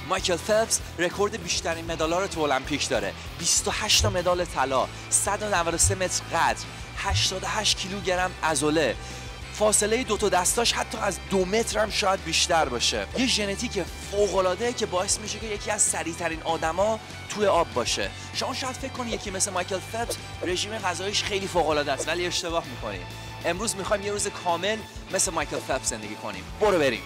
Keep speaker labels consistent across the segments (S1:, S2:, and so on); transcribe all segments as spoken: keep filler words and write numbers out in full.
S1: مایکل فلپس رکورد بیشترین مدال‌ها رو تو المپیک داره. بیست و هشت تا مدال طلا، صد و نود و سه متر قد، هشتاد و هشت کیلوگرم عضله. فاصله دو تا دستاش حتی از دو متر هم شاید بیشتر باشه. یه ژنتیک فوق‌العاده که باعث میشه که یکی از سریع‌ترین آدما توی آب باشه. شما شاید فکر کنید یکی مثل مایکل فلپس رژیم غذاییش خیلی فوق‌العاده است، ولی اشتباه می‌کنید. امروز می‌خوایم یه روز کامل مثل مایکل فلپس زندگی کنیم. برو بریم.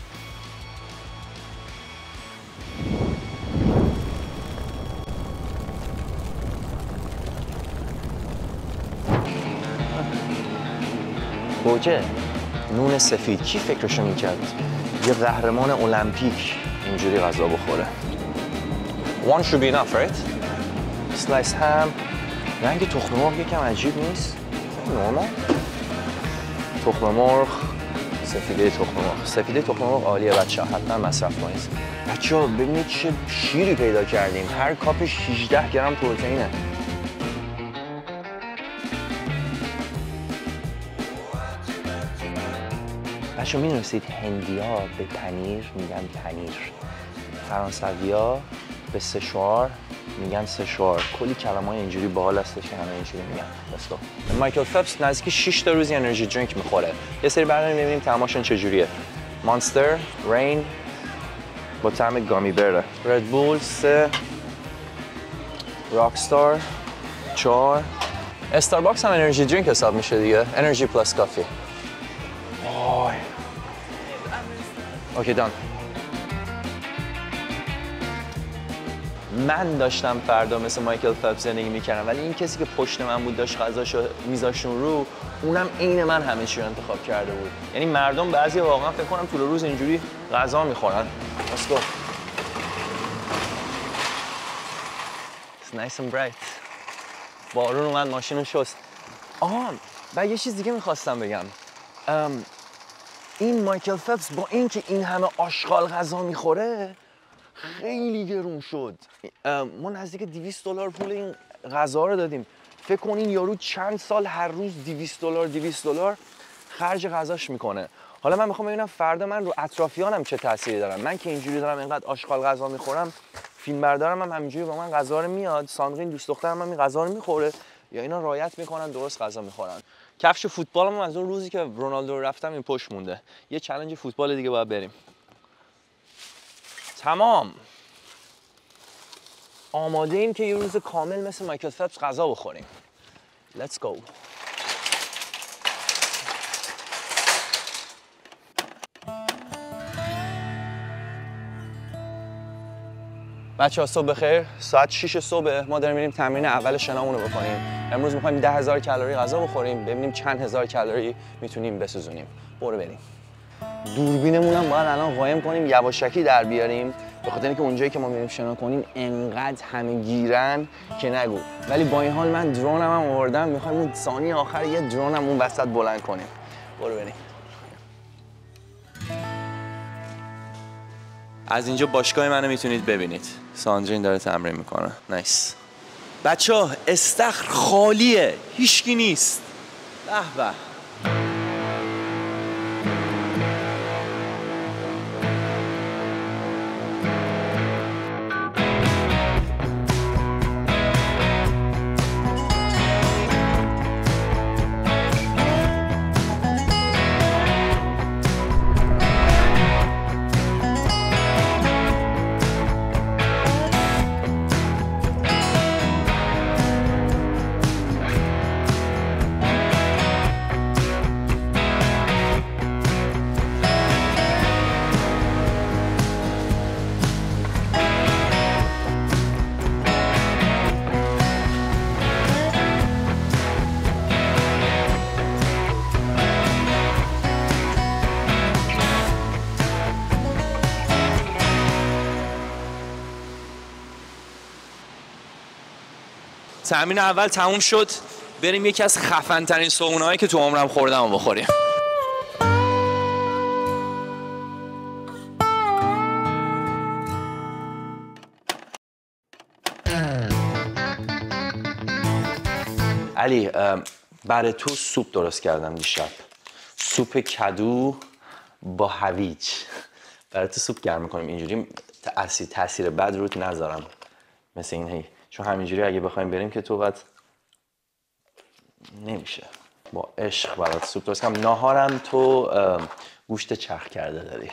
S1: گوجه، نون سفید، کی فکرشو میکرد یه قهرمان المپیک اینجوری غذا بخوره؟ One should be enough, right? Slice ham. رنگ تخم مرغ یکم عجیب نیست؟ نورمال. تخم مرغ، سفیده تخم مرغ. سفیده تخم مرغ عالیه بچه‌ها، حتما مصرف کنید. بچه‌ها ببینید چه شیری پیدا کردیم. هر کاپش هجده گرم پروتئینه. بچه می‌دونستید هندی‌ها به پنیر میگن پنیر، فرانسوی‌ها به سشوار میگن سشوار. کلی کلمه‌های اینجوری باحال هستش که همه اینجوری میگن. بسو مایکل فلپس نزدیک شش تا روزی انرژی درینک میخوره. یه سری برداریم ببینیم طعمشون چجوریه. مانستر، رین با طعم گامی بره، ردبول سه، راکستار چهار، استارباکس هم انرژی درینک حساب میشه دیگه. انرژی پلاس کافی. وای اوکی دان. من داشتم فردا مثل مایکل فلپس زندگی میکردم، ولی این کسی که پشت من بود داشت غذاشو میذاشون رو، اونم عین من همه چی رو انتخاب کرده بود. یعنی مردم بعضی واقعا فکر کنم طول روز اینجوری غذا میخورن. Let's go. It's nice and bright. بارون اومد ماشین رو شست. آها و یه چیز دیگه میخواستم بگم. ام این مایکل فلپس با اینکه این همه آشغال غذا میخوره خیلی گرون شد. ما نزدیک دویست دلار پول این غذا رو دادیم. فکر کنین یارو چند سال هر روز دویست دلار دویست دلار خرج غذاش میکنه. حالا من میخوام ببینم فردا من رو اطرافیانم چه تأثیری دارم. من که اینجوری دارم اینقدر آشغال غذا میخورم، فیلم بردارم هم همینجوری با من غذا رو میاد، ساندرین دوست دخترم هم این غذا رو میخوره، یا اینا رعایت میکنن درست غذا میخورن. کفش فوتبالم از اون روزی که رونالدو رفتم این پشت مونده. یه چالش فوتبال دیگه باید بریم. تمام. آماده ایم که یه روز کامل مثل مایکل فلپس غذا بخوریم. Let's go. بچه‌ها صبح بخیر. ساعت شش صبح ما داریم میریم تمرین اول شنامون رو بکنیم. امروز می‌خوایم ده هزار کالری غذا بخوریم، ببینیم چند هزار کالری میتونیم بسوزونیم. برو بریم. دوربینمون هم باید الان قایم کنیم، یواشکی در بیاریم، به خاطر اینکه اونجایی که ما میریم شنا کنیم انقدر همه گیرن که نگو. ولی با این حال من درونم هم آوردم، می‌خوایم اون ثانیه آخر یه درونم اون وسط بلند کنیم. برو بریم. از اینجا باشگاه منو میتونید ببینید. ساندرین داره تمرین میکنه. نایس. بچه‌ها استخر خالیه، هیچکی نیست. به به. تمرین اول تموم شد، بریم یکی از خفن ترین صبحونه‌هایی که تو عمرم خوردم رو بخوریم. علی برای تو سوپ درست کردم دیشب. سوپ کدو با هویج. برای تو سوپ گرم میکنیم اینجوری تاثیر تاثیر بد روت نذارم مثل این هی. چون همینجوری اگه بخوایم بریم که تو وقت نمیشه. با عشق برات سوپ درست کنم. ناهارم تو گوشت چرخ کرده داری.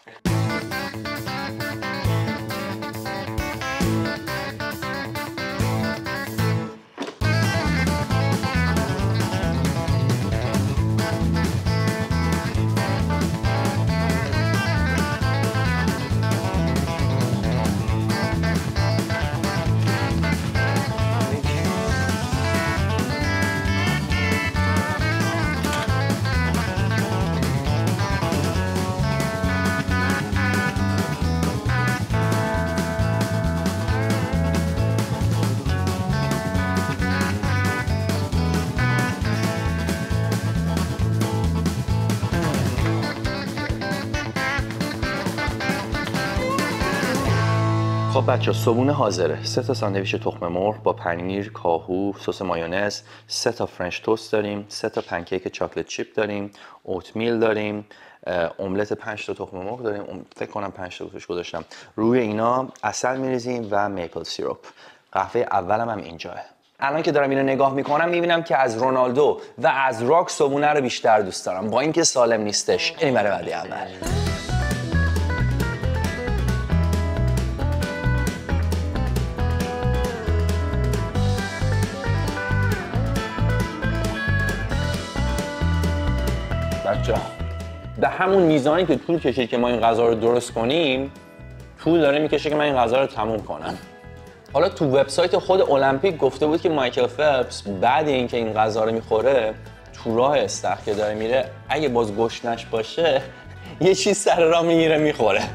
S1: خب بچه صبحونه حاضره. سه تا ساندویچ تخم مرغ با پنیر، کاهو، سس مایونز، سه تا فرنچ توست داریم، سه تا پنکیک چاکلت چیپ داریم، اوتمیل داریم، املت پنج تا تخم مرغ داریم. فکر کنم پنج تا توش گذاشتم. روی اینا عسل میریزیم و میپل سیرپ. قهوه اولم هم اینجاه. الان که دارم اینو نگاه میکنم میبینم که از رونالدو و از راک صبحونه رو بیشتر دوست دارم با اینکه سالم نیستش. این برای وعده اول. بچه به همون میزانی که طول کشید که ما این غذا رو درست کنیم طول داره میکشه که من این غذا رو تموم کنم. حالا تو وبسایت خود المپیک گفته بود که مایکل فلپس بعد اینکه این غذا رو میخوره تو راه استخر که داره میره اگه باز گشنش باشه یه چیز سر راه میگیره میخوره.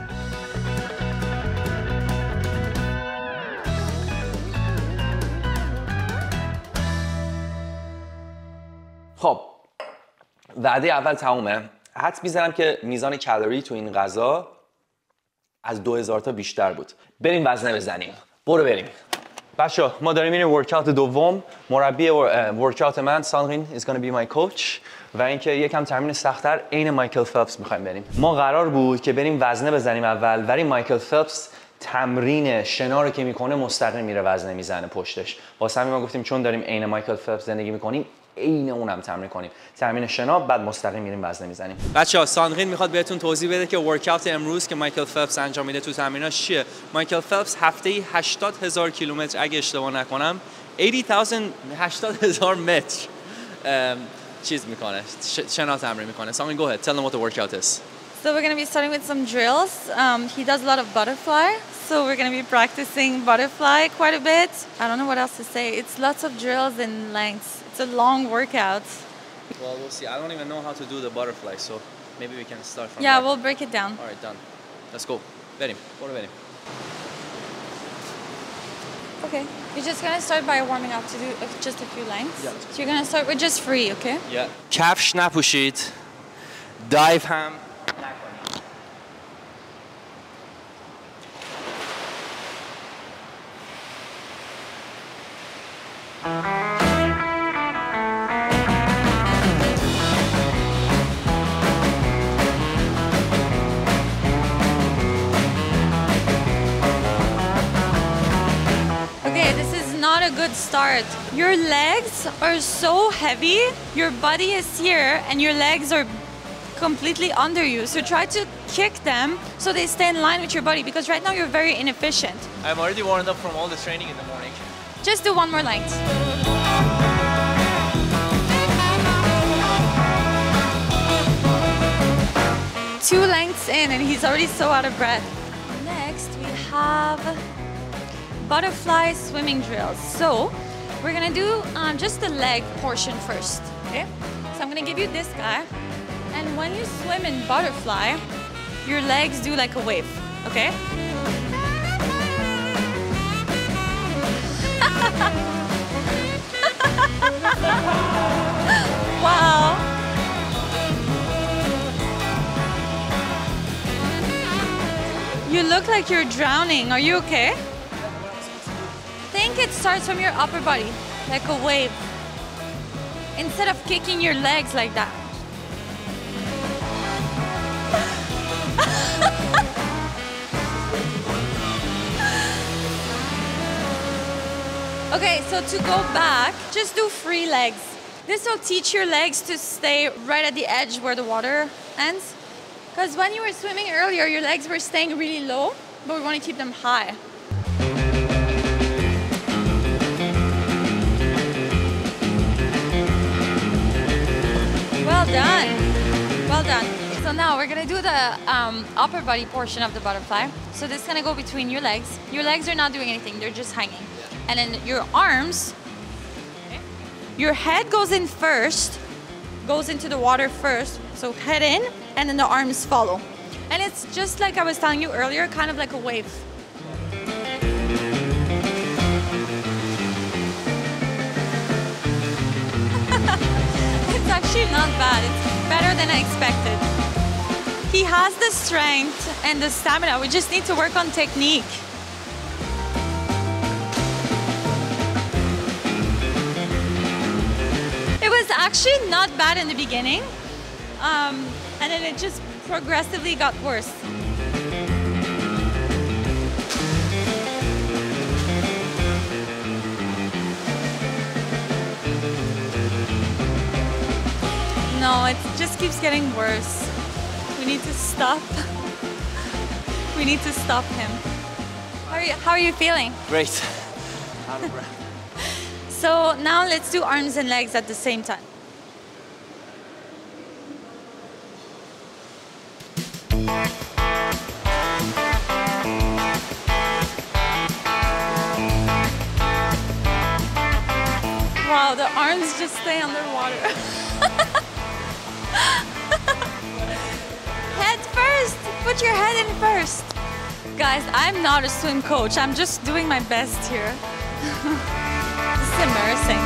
S1: خب وعده اول تمومه. حدس میزنم که میزان کالری تو این غذا از دو هزار تا بیشتر بود. بریم وزنه بزنیم. برو بریم. بچه ما داریم این ورکاوت دوم. مربی ورکاوت من ساندرین is gonna be my coach و اینکه یکم تمرین سخت‌تر عین مایکل فلپس می‌خوایم بریم. ما قرار بود که بریم وزنه بزنیم اول ولی مایکل فلپس تمرین شنا رو که میکنه مستقیم میره وزنه میزنه پشتش. واسه همین ما گفتیم چون داریم عین مایکل فلپس زندگی میکنیم عین اونم تمرین کنیم. تمرین شنا بعد مستقیم میریم وزنه میزنیم. بچه‌ها ساندرین میخواد بهتون توضیح بده که ورکاوت امروز که مایکل فلپس انجام میده تو تمریناش چیه. مایکل فلپس هفته‌ای هشتاد هزار کیلومتر اگه اشتباه نکنم هشتاد هزار متر چیز میکنه شنا تمرین میکنه. Sandrine, go ahead. Tell them what the workout is.
S2: So we're going to be starting with some drills. Um, he does a lot of butterfly, so we're going to be practicing butterfly quite a bit. I don't know what else to say. It's lots of drills and lengths. It's a long workout.
S1: Well, we'll see. I don't even know how to do the butterfly, so maybe we can start from
S2: Yeah,
S1: there.
S2: we'll break it down.
S1: All right, done. Let's go. Verim. Go verim.
S2: Okay. You're just going to start by warming up to do just a few lengths.
S1: Yeah.
S2: So you're going to start with just three, okay?
S1: Yeah. کفش نپوشید. دایو هم نکنید.
S2: Okay, this is not a good start. Your legs are so heavy, your body is here and your legs are completely under you. So try to kick them so they stay in line with your body because right now you're very inefficient.
S1: I'm already warmed up from all the training in the morning.
S2: Just do one more length. Two lengths in and he's already so out of breath. Next we have butterfly swimming drills. So we're gonna do um, just the leg portion first, okay? So I'm gonna give you this guy. And when you swim in butterfly, your legs do like a wave, okay? Wow. You look like you're drowning. Are you okay? I think it starts from your upper body, like a wave. Instead of kicking your legs like that. Okay, so to go back, just do free legs. This will teach your legs to stay right at the edge where the water ends. Because when you were swimming earlier, your legs were staying really low, but we want to keep them high. Well done. Well done. So now we're gonna do the um, upper body portion of the butterfly. So this is gonna go between your legs. Your legs are not doing anything, they're just hanging. And then your arms, your head goes in first, goes into the water first. So head in, and then the arms follow. And it's just like I was telling you earlier, kind of like a wave. It's actually not bad. It's better than I expected. He has the strength and the stamina. We just need to work on technique. It was actually not bad in the beginning, um, and then it just progressively got worse. No, it just keeps getting worse. We need to stop. We need to stop him. How are you, how are you feeling?
S1: Great. Out of breath.
S2: So now let's do arms and legs at the same time. Wow, the arms just stay underwater. Head first! Put your head in first. Guys, I'm not a swim coach. I'm just doing my best here. This is embarrassing.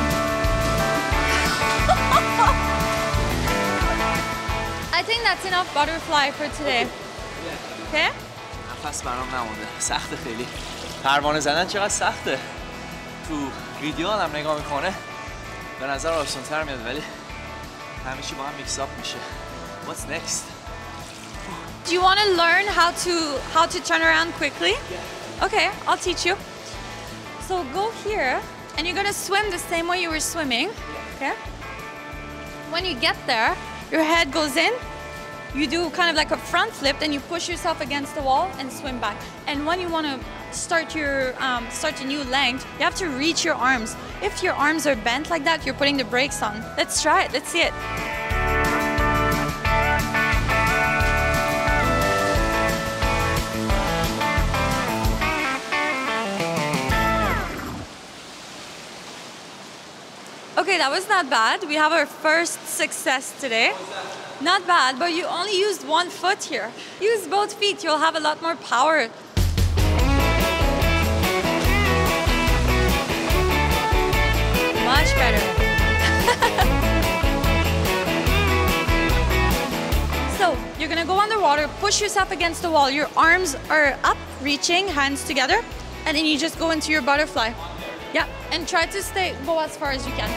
S2: I think that's enough butterfly for today. Okay?
S1: نفس برام نمونده. سخته خیلی. پروانه زدن چقدر سخته. تو ویدیو هم نگاه میکنه به نظر آسان‌تر میاد ولی همه چی با هم میکس آپ میشه. What's next?
S2: Do you want to learn how to how to turn around quickly?
S1: Yeah.
S2: Okay, I'll teach you. So go here, and you're gonna swim the same way you were swimming. Okay. When you get there, your head goes in. You do kind of like a front flip, then you push yourself against the wall and swim back. And when you want to start your um, start a new length, you have to reach your arms. If your arms are bent like that, you're putting the brakes on. Let's try it. Let's see it. Okay, that was not bad. We have our first success today. Not bad, but you only used one foot here. Use both feet, you'll have a lot more power. Much better. So, you're gonna go underwater, push yourself against the wall. Your arms are up, reaching, hands together, and then you just go into your butterfly. Yeah, and try to stay, go as far as you can.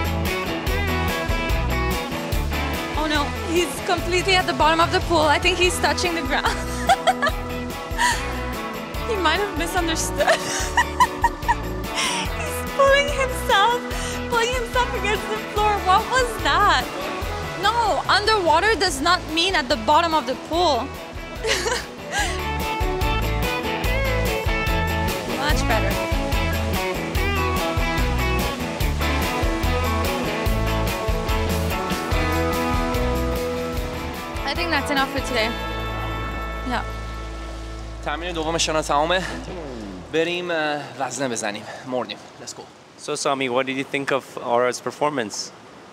S2: Oh no, he's completely at the bottom of the pool. I think he's touching the ground. He might have misunderstood. He's pulling himself, pulling himself against the floor. What was that? No, underwater does not mean at the bottom of the pool. Much better. I think that's enough for today. Yeah.
S1: تمرین دومشون تمامه. بریم وزنه بزنیم. مردیم. Let's go.
S3: So Sami, what did you think of Aura's performance?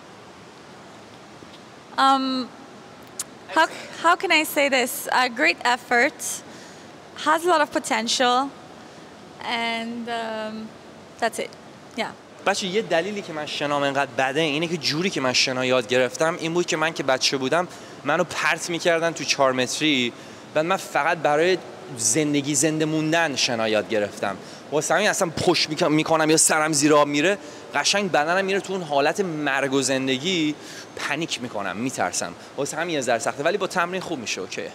S2: Um, how, how can I say this? A great effort, has a lot of potential, and um, that's it. Yeah.
S1: بچه یه دلیلی که من شنام انقدر بده اینه که جوری که من شنا یاد گرفتم این بود که من که بچه بودم منو پرت میکردن تو چهار متری بعد من فقط برای زندگی زنده موندن شنا یاد گرفتم واسه همین اصلا پشت میکنم یا سرم زیر آب میره قشنگ بدنم میره تو اون حالت مرگ و زندگی پنیک میکنم میترسم واسه همین یه ذره سخته ولی با تمرین خوب میشه اوکی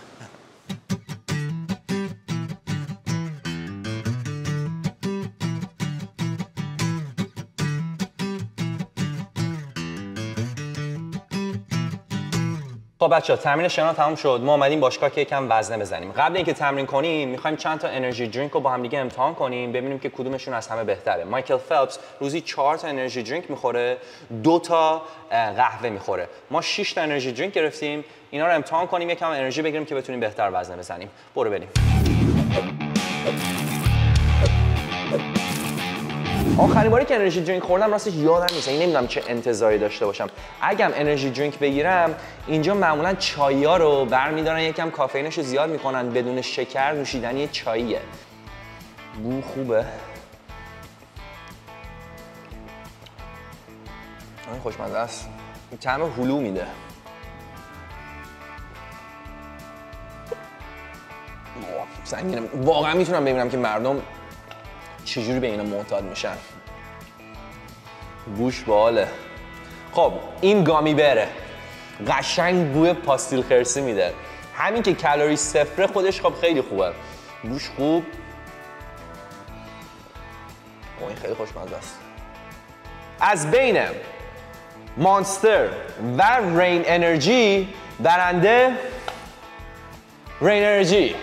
S1: خب بچه‌ها تمرین شنا تمام شد. ما اومدیم باشگاه که یکم وزنه بزنیم. قبل اینکه تمرین کنیم می‌خوایم چند تا انرژی درینک رو با هم دیگه امتحان کنیم ببینیم که کدومشون از همه بهتره. مایکل فلپس روزی چهار تا انرژی درینک می‌خوره، دو تا قهوه می‌خوره. ما شش تا انرژی درینک گرفتیم. اینا رو امتحان کنیم یکم انرژی بگیریم که بتونیم بهتر وزنه بزنیم. برو بریم. آخرین باری که انرژی درینک خوردم راستش یادم نیست. این نمیدونم چه انتظاری داشته باشم. اگم انرژی درینک بگیرم اینجا معمولا چایی‌ها رو برمی‌دارن یکم کافئینش رو زیاد میکنن، بدون شکر نوشیدنی چاییه. بو خوبه. این خوشمزه است. طعم هلو میده. سنگینه. واقعا میتونم ببینم که مردم چجوری به اینا معتاد میشن. بوش باحاله. خب این گامی بره قشنگ بوی پاستیل خرسی میده. همین که کالری صفره خودش خب خیلی خوبه. بوش خوب. او این خیلی خوشمزه است. از بین مانستر و رین انرژی برنده رین انرژی.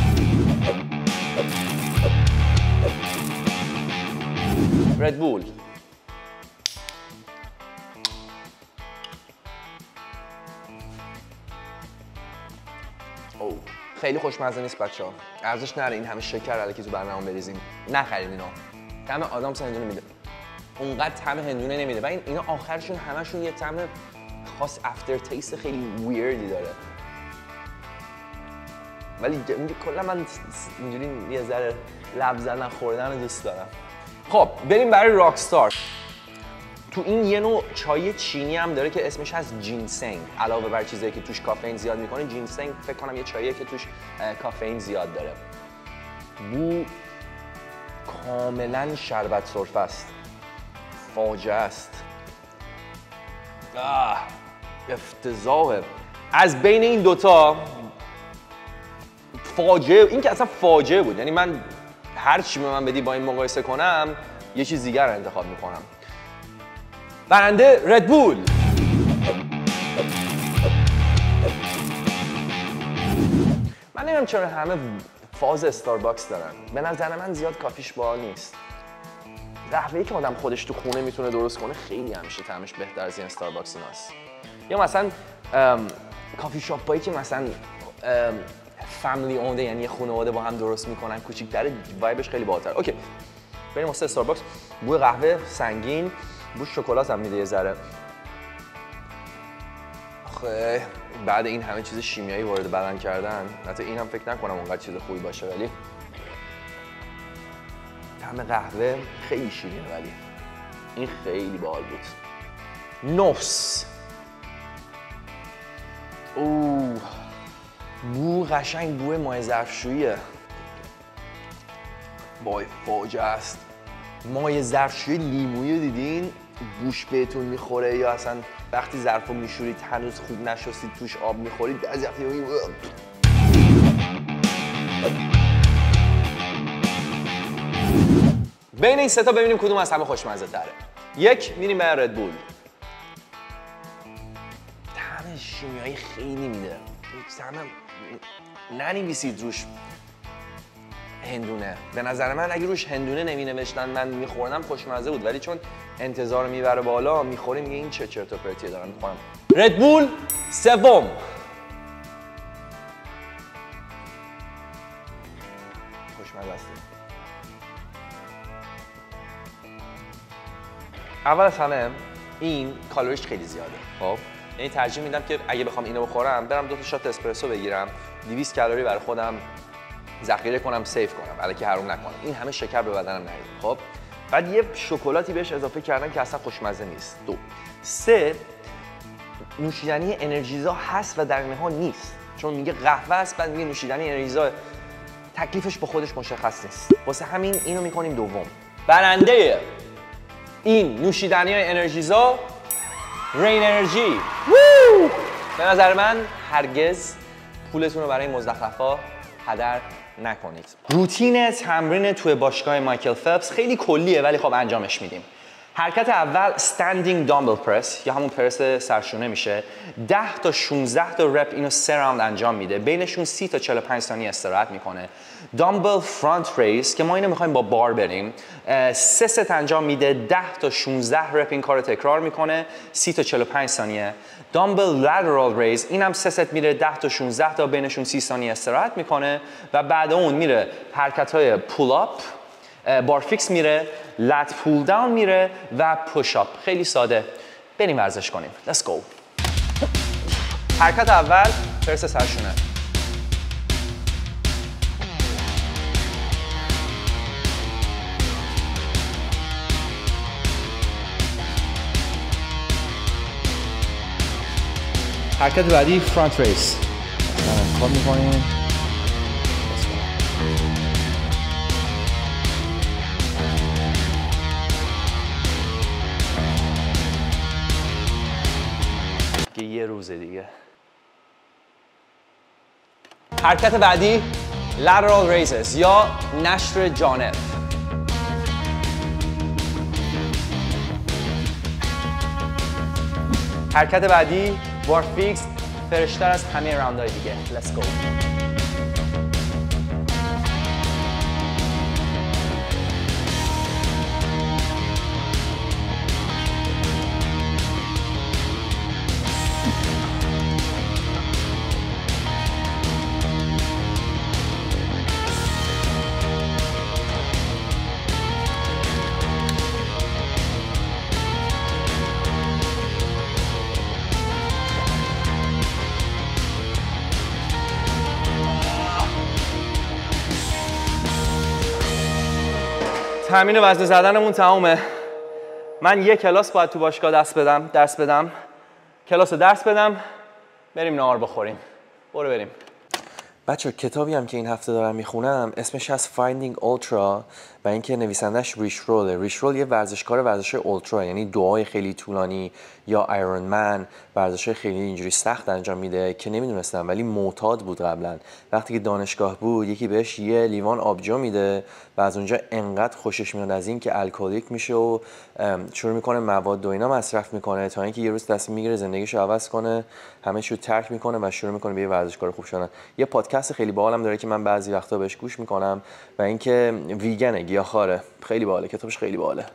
S1: ردبول. او خیلی خوشمزه نیست بچه‌ها. ارزش نره این همه شکر الکی تو برنامه بریزیم. نخرید اینا. طعم آدم هندونه میده. اونقدر طعم هندونه نمیده و این اینا آخرشون همشون یه طعم خاص افتر تیست خیلی ویردی داره. ولی کلا من اینجوری یه ذره لب زدن خوردن رو دوست دارم. خب بریم برای راکستار. تو این یه نوع چای چینی هم داره که اسمش هست جینسنگ. علاوه بر چیزایی که توش کافئین زیاد میکنه، جینسنگ فکر کنم یه چاییه که توش کافئین زیاد داره. بو کاملا شربت سرفه است. فاجعه است. آه افتضاحه. از بین این دوتا فاجعه، این که اصلا فاجعه بود. یعنی من هر چی به من بدی با این مقایسه کنم یه چیز دیگر رو انتخاب میکنم. برنده ردبول. من نمیدونم چرا همه فاز استارباکس دارن. به نظر من زیاد کافیش باحال نیست. قهوه‌ای که آدم خودش تو خونه میتونه درست کنه خیلی همیشه طعمش بهتر از این استارباکس ایناست. یا مثلا کافی شاپایی که مثلا فامیلی اونده، یعنی خانواده با هم درست میکنن، کوچیک‌تره، وایبش خیلی بالاتر. اوکی بریم واسه استارباکس. بوی قهوه سنگین، بوی شکلات هم میده یه ذره. آخه بعد این همه چیز شیمیایی وارد بدن کردن، حتی اینم فکر نکنم اونقدر چیز خوبی باشه، ولی طعم قهوه خیلی شیرینه. ولی این خیلی باحال بود. نوس. اوه بو قشنگ بوی ماه ظرفشوییه. وای فاجعه است. ماه ظرفشویی لیمویی دیدین؟ بوش بهتون میخوره یا اصلا وقتی ظرفو میشورید هنوز خوب نشستید توش آب میخورید از وقتی بین این سه تا ببینیم کدوم از همه خوشمزه تره. یک میریم به ردبول. طعم شیمیایی خیلی میده. طعم ننویسید روش هندونه. به نظر من اگه روش هندونه نمی نوشتن من میخوردم خوشمزه بود، ولی چون انتظار میبره بالا میخوری میگه این چه چرت و پرتیه دارم میخورم. ردبول سوم. خوشمزه است. اول از همه این کالریش خیلی زیاده. خب یعنی ترجیح میدم که اگه بخوام اینو بخورم برم دو تا شات اسپرسو بگیرم، دویست کالری برای خودم ذخیره کنم، سیف کنم، الکی حروم نکنم. این همه شکر به بدنم نریزم. خب بعد یه شکلاتی بهش اضافه کردن که اصلا خوشمزه نیست. دو سه نوشیدنی انرژیزا هست و در نهایت نیست، چون میگه قهوه است بعد میگه نوشیدنی انرژیزا، تکلیفش با خودش مشخص نیست. واسه همین اینو میکنیم دوم. برنده این نوشیدنی انرژیزا رین انرژی. به نظر من هرگز پولتون رو برای مزخرفا هدر نکنید. روتین تمرین توی باشگاه مایکل فلپس خیلی کلیه ولی خب انجامش میدیم. حرکت اول standing dumbbell press یا همون پرس سرشونه میشه. ده تا شانزده تا رپ اینو سه راوند انجام میده. بینشون سی تا چهل و پنج ثانیه استراحت میکنه. دامبل فرانت ریز که ما اینو میخوایم با بار بریم. سه ست انجام میده. ده تا شانزده رپ این کارو تکرار میکنه. سی تا چهل و پنج ثانیه. دامبل لترال ریز اینم سه ست میره. ده تا شانزده تا بینشون سی ثانیه استراحت میکنه و بعد اون میره حرکت‌های پول اپ، بارفیکس میره، لت پول داون میره و پوش اپ. خیلی ساده. بریم ورزش کنیم. Let's go. حرکت اول پرس سرشونه. حرکت بعدی فرانت ریس. کار میکنیم. که یه روزه دیگه. حرکت بعدی lateral raises یا نشر جانب. حرکت بعدی بارفیکس فرشتر از همه راوندهای دیگه. Let's go. تمرین وزنه زدنمون تمومه. من یک کلاس باید تو باشگاه دست بدم درس بدم. کلاس رو درس بدم، بریم نهار بخوریم. برو بریم. بچه کتابی هم که این هفته دارم میخونم اسمش از Finding Ultra و اینکه نویسندش ریش روله. ریش رول یه ورزشکار ورزش اولترا، یعنی دوهای خیلی طولانی یا آیرون من، ورزش خیلی اینجوری سخت انجام میده که نمیدونستم ولی معتاد بود قبلا. وقتی که دانشگاه بود یکی بهش یه لیوان آبجو میده و از اونجا انقدر خوشش میاد از این که الکلیک میشه و شروع میکنه مواد و اینا مصرف میکنه تا اینکه یه روز تصمیم میگیره زندگیشو عوض کنه، همه چیو ترک میکنه و شروع میکنه به یه ورزشکار خوب شدن. یه پادکست خیلی باحالم داره که من بعضی وقتا بهش گوش میکنم و اینکه ویگنه، گیاهخواره. خیلی باحاله، کتابش خیلی باحاله.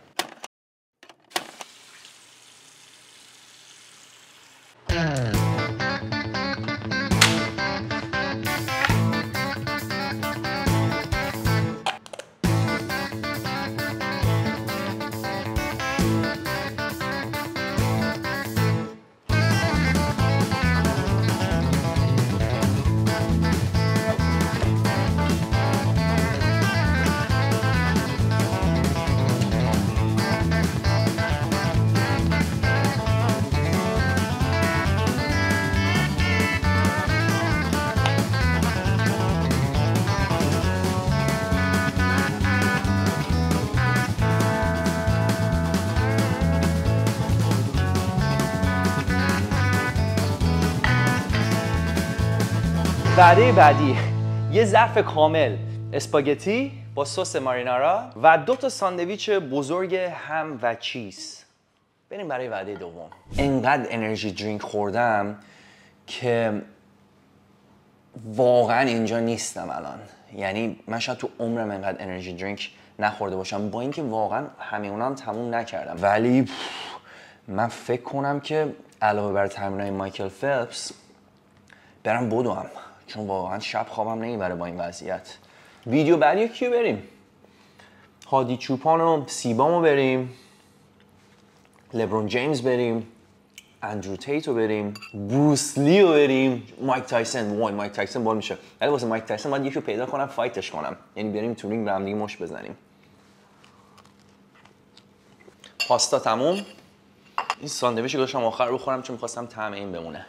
S1: وعده بعدی یه ظرف کامل اسپاگتی با سس مارینارا و دو تا ساندویچ بزرگ هم و چیز. بریم برای وعده دوم. انقدر انرژی درینک خوردم که واقعا اینجا نیستم الان. یعنی من شاید تو عمرم انقدر انرژی درینک نخورده باشم، با اینکه واقعا همه اونام تموم نکردم. ولی من فکر کنم که علاوه بر تمرینای مایکل فلپس برم بدوم، چون واقعا شب خوابم نمیبره با این وضعیت. ویدیو بعدی کیو بریم؟ هادی چوپان و سیبامو بریم، لبرون جیمز بریم، اندرو تیتو بریم، بروس لیو بریم، مایک تایسون. وای مایک تایسون بال میشه. ولی واسه مایک تایسون باید یکیو پیدا کنم فایتش کنم، یعنی بریم تو رینگ به هم دیگه مش بزنیم. پاستا تموم. این ساندویچ گذاشتم آخر بخورم چون می‌خواستم طعم این بمونه.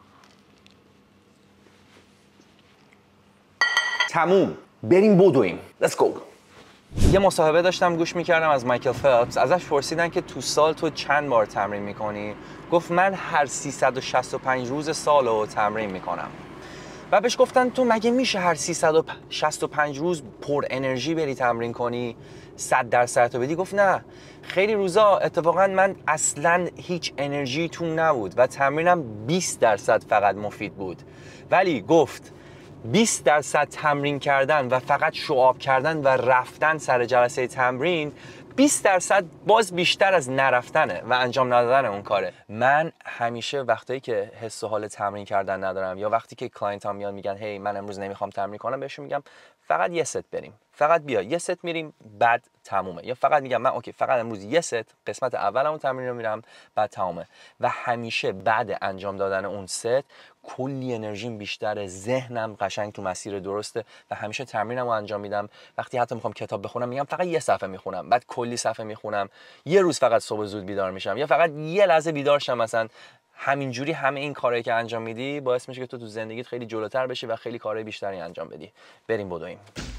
S1: تموم. بریم بدویم. Let's go. یه مصاحبه داشتم گوش میکردم از مایکل فلپس. ازش پرسیدن که تو سال تو چند بار تمرین میکنی؟ گفت من هر سیصد و شصت و پنج روز سال رو تمرین میکنم. و بهش گفتن تو مگه میشه هر سیصد و شصت و پنج روز پر انرژی بری تمرین کنی صد درصد تو بدی؟ گفت نه، خیلی روزا اتفاقا من اصلا هیچ انرژی توم نبود و تمرینم بیست درصد فقط مفید بود، ولی گفت بیست درصد تمرین کردن و فقط شعاب کردن و رفتن سر جلسه تمرین بیست درصد باز بیشتر از نرفتنه و انجام ندادن اون کاره. من همیشه وقتایی که حس و حال تمرین کردن ندارم یا وقتی که کلاینت ها میان میگن هی من امروز نمیخوام تمرین کنم، بهشون میگم فقط یه ست بریم، فقط بیا یه ست میریم بعد تمومه، یا فقط میگم من اوکی فقط امروز یه ست قسمت اولمون تمرین رو میرم بعد تمومه. و همیشه بعد انجام دادن اون ست کلی انرژیم بیشتره، ذهنم قشنگ تو مسیر درسته و همیشه تمرینمو انجام میدم. وقتی حتی میخوام کتاب بخونم میگم فقط یه صفحه میخونم، بعد کلی صفحه میخونم. یه روز فقط صبح زود بیدار میشم یا فقط یه لحظه بیدار شم. مثلا همینجوری همه این کارهایی که انجام میدی باعث میشه که تو تو زندگیت خیلی جلوتر بشی و خیلی کارهای بیشتری انجام بدی. بریم بدویم.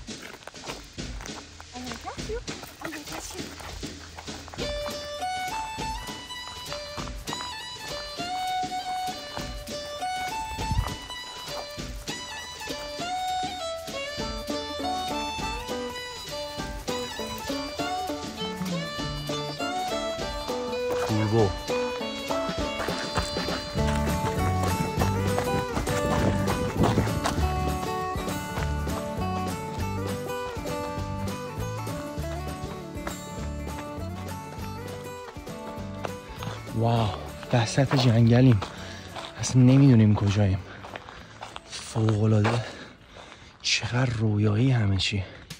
S1: توربو واو، وسط جنگلیم، اصلا نمیدونیم کجاییم. فوق‌العاده، چقدر رویایی همه چی.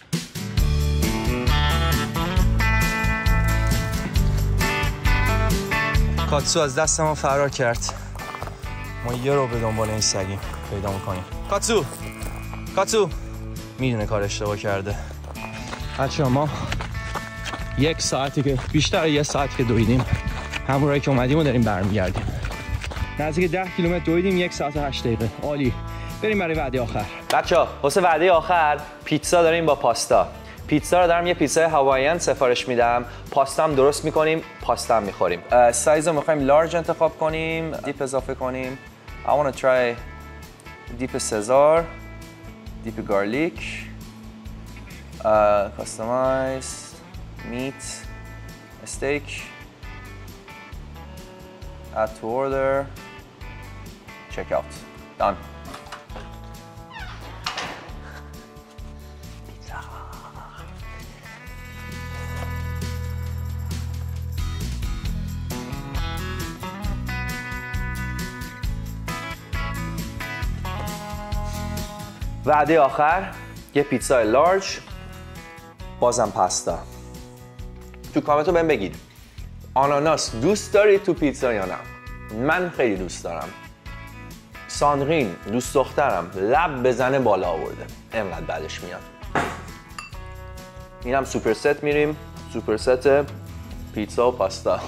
S1: کاتسو از دست ما فرار کرد. ما یه رو به دنبال این سگیم پیدا میکنیم. کاتسو کاتسو میدونه کار اشتباه کرده. بچه ما یک ساعتی که بیشتر یه ساعت که دویدیم، همون رایی که اومدیم و داریم برمیگردیم. نزدیک ده کیلومتر دویدیم، یک ساعت و هشت دقیقه. عالی. بریم برای وعده آخر. بچه‌ها واسه وعده آخر پیتزا داریم با پاستا. پیتزا رو دارم یه پیتزای هواییان سفارش میدم، پاستا هم درست میکنیم، پاستا هم میخوریم. سایز رو میخوایم لارج انتخاب کنیم، دیپ اضافه کنیم. I want to try دیپ سزار، دیپ گارلیک، کاستمایز، میت، استیک، add to order, check out. Done. وعده آخر یه پیتزا لارج، بازم پاستا. تو کامنت رو بهم بگید آناناس دوست دارید تو پیتزا یا نه؟ من خیلی دوست دارم. ساندرین دوست دخترم لب بزنه بالا آورده، انقدر بعدش میاد. اینم سوپر ست میریم، سوپر ست پیتزا و پاستا.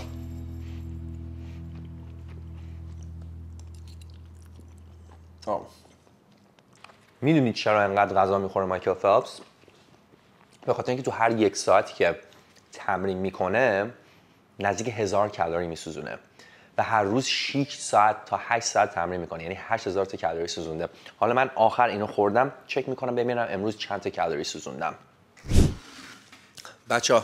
S1: آه. میدونید چرا انقدر غذا میخوره مایکل فلپس؟ به خاطر اینکه تو هر یک ساعتی که تمرین میکنه نزدیک هزار کالری میسوزونه و هر روز شش ساعت تا هشت ساعت تمرین میکنه، یعنی هشت هزار تا کالری سوزونده. حالا من آخر اینو خوردم، چک میکنم ببینم امروز چند تا کالری سوزوندم. بچه‌ها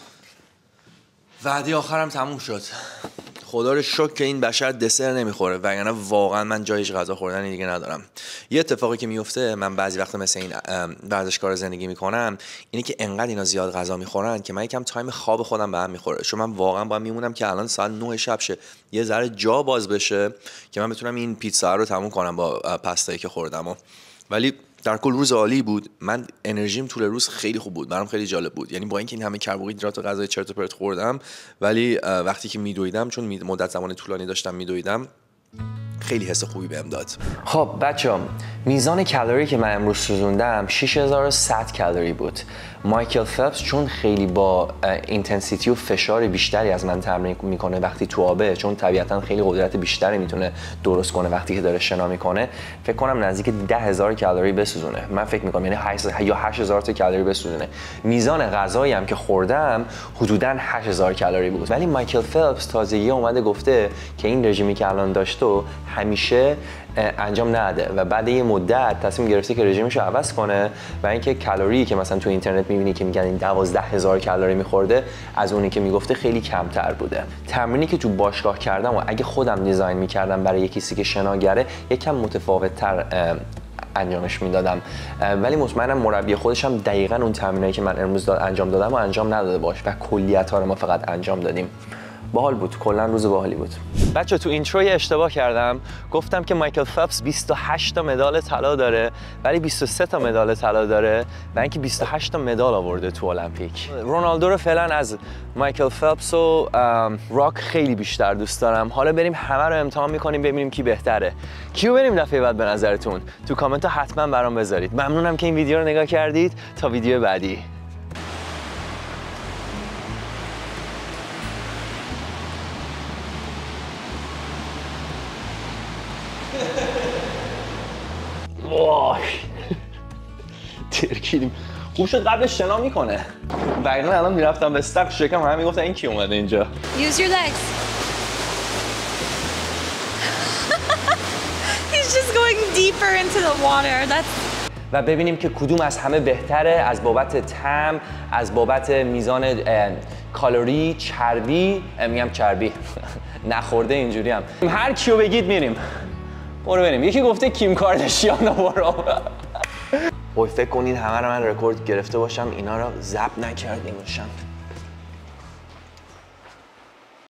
S1: وعده آخرم تموم شد. خدا رو شکر که این بشر دسر نمیخوره، وگرنه واقعا من جایش غذا خوردن دیگه ندارم. یه اتفاقی که میفته، من بعضی وقتا مثل این ورزشکار زندگی میکنم، اینه که انقدر اینا زیاد غذا میخورن که من یکم تایم خواب خودم به هم میخوره. چون من واقعا باید میمونم که الان ساعت نه شب شه، یه ذره جا باز بشه که من بتونم این پیتزا رو تموم کنم با پستایی که خوردم. ولی در کل روز عالی بود. من انرژیم طول روز خیلی خوب بود، برام خیلی جالب بود. یعنی با اینکه این همه کربوهیدرات و غذای چرت و پرت خوردم، ولی وقتی که میدویدم، چون مدت زمان طولانی داشتم میدویدم، خیلی حس خوبی بهم داد. خب بچه‌ها، میزان کالری که من امروز سوزوندم شش هزار و صد کالری بود. مایکل فلپس چون خیلی با اینتنسیتی و فشار بیشتری از من تمرین میکنه وقتی تو آبه، چون طبیعتا خیلی قدرت بیشتری میتونه درست کنه وقتی که داره شنا میکنه، فکر کنم نزدیک ده هزار کالری بسوزونه. من فکر میکنم یعنی هشت یا هشت هزار تا کالری بسوزونه. میزان غذایی هم که خوردم حدوداً هشت هزار کالری بود. ولی مایکل فلپس تازگی اومده گفته که این رژیمی که الان داشته همیشه انجام نده و بعد یه مدت تصمیم گرفته که رژیمش رو عوض کنه و اینکه کالری که مثلا تو اینترنت می‌بینی که میگن این دوازده هزار کالری می‌خورده از اونی که میگفته خیلی کمتر بوده. تمرینی که تو باشگاه کردم و اگه خودم دیزاین می‌کردم برای کسی که شناگره یکم متفاوت‌تر انجامش میدادم، ولی مطمئنم مربی خودش هم دقیقاً اون تمرینایی که من امروز انجام دادم و انجام نداده باش و کلیت‌ها رو ما فقط انجام دادیم. باحال بود، کلا روز باحالی بود. بچه تو اینتروی اشتباه کردم، گفتم که مایکل فلپس بیست و هشت تا مدال طلا داره ولی بیست و سه تا مدال طلا داره و اینکه بیست و هشت تا مدال آورده تو المپیک. رونالدو رو فعلا از مایکل فلپس و راک خیلی بیشتر دوست دارم. حالا بریم همه رو امتحان میکنیم ببینیم کی بهتره. کیو بریم دفعه بعد به نظرتون؟ تو کامنت ها حتما برام بذارید. ممنونم که این ویدیو رو نگاه کردید. تا ویدیو بعدی. وای ترکیدیم. خوب شد قبلش شنا میکنه. وگرنه الان میرفتم به استق شکم همه میگفتن این کی اومده اینجا.
S2: Use your legs. He's just going deeper into the water. That's
S1: و ببینیم که کدوم از همه بهتره از بابت طعم، از بابت میزان کالری، چربی، میگم چربی نخورده اینجوری هم. هر کیو بگید میریم. برو بریم. یکی گفته کیم کارداشیان رو برو. وای فکر کنین همه رو من رکورد گرفته باشم اینا رو ضبط نکرده باشم.